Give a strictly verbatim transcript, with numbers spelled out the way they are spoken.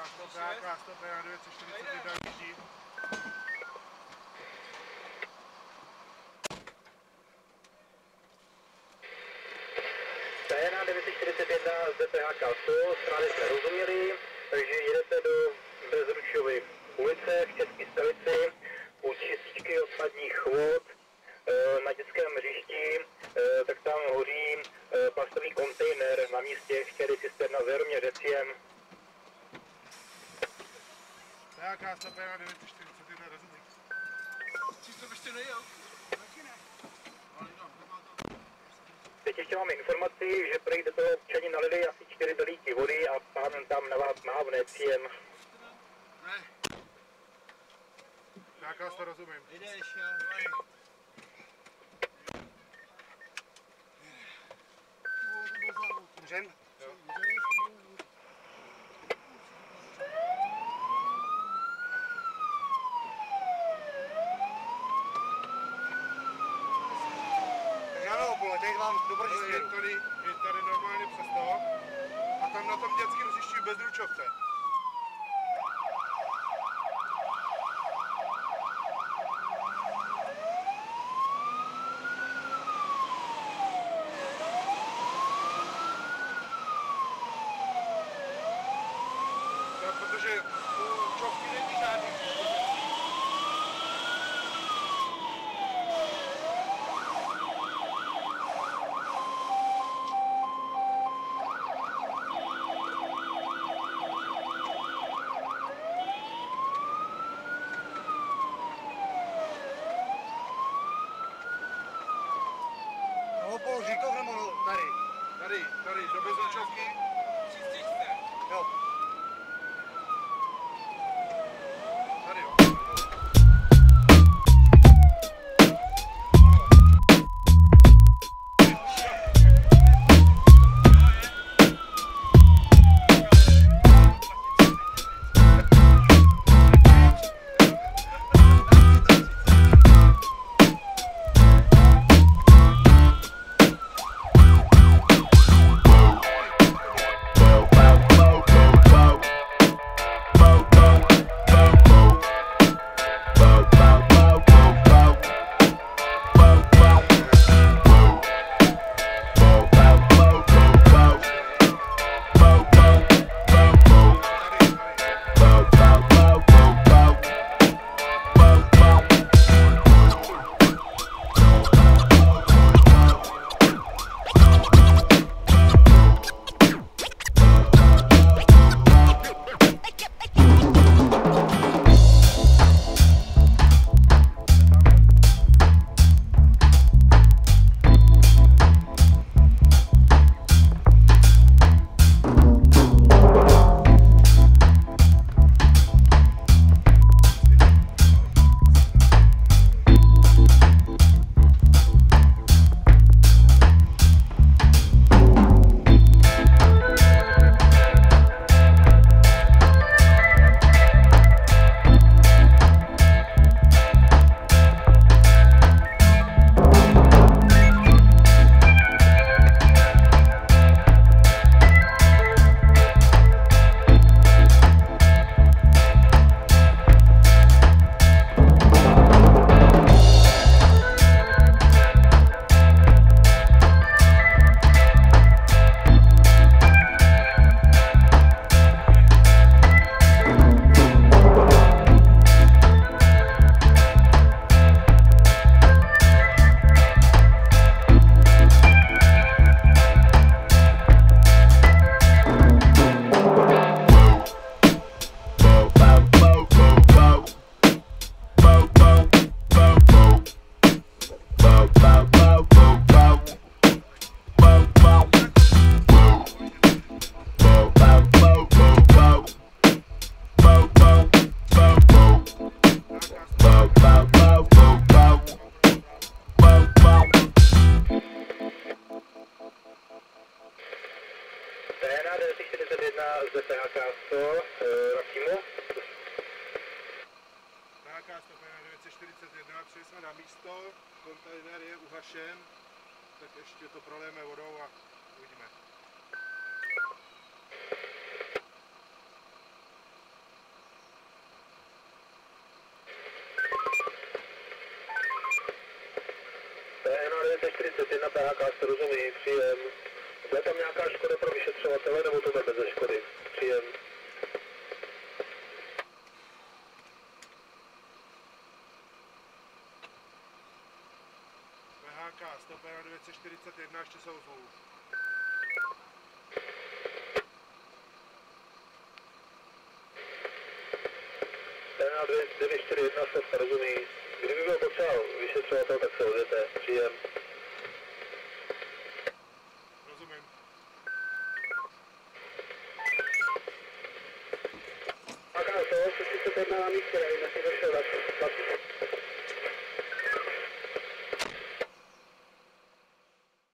stop, P H K, stop, na devět set čtyřicet jedna jíždí. P na devět set čtyřicet jedna, zde P H K sto, strany jsme rozuměli, takže jedete do Bezručovy ulice v České Stelici, u čističky odpadních vod, na dětském hřišti, tak tam hoří plastový kontejner na místě chtěli cisterna s Jaroměřeciem. P H K stop, na devět set čtyřicet jedna, rozumím. Čisto ještě nejel? Taky ne. Ale no, nemá to. Teď ještě máme informaci, že prý do toho občani nalili asi čtyři belíky vody a pán tam na vás má vneciem. Ne. P H K sto, rozumím. Jdeš, jo. Můžem? Jo. Žádnou pole, teď vám do proti Je směru. tady, je tady normálně přes to a tam na tom dětském hřišti v Bezručovce. No, protože u Čovky není žádný. No, položí to nebo no, tady. Tady, tady, do Bezručovky. Čistíš se. Jo. Tady jo. zde P H K sto, Rakimu. P H K sto devět set čtyřicet jedna, přijeli jsme na místo, kontejner je uhašen, tak ještě to prolijeme vodou a uvidíme. devět čtyřicet jedna P H K se rozumí, příjem. Bude tam nějaká škoda pro vyšetřovatele, nebo to bude bez škody? Příjem. P H K, stop na devět čtyřicet jedna, ještě se ozvou. P H devět čtyři jedna se rozumí. Kdyby byl potřeba vyšetřovatel, tak se ozvěte. Příjem. Rozumím. P H K, sto třicet jedna na místě,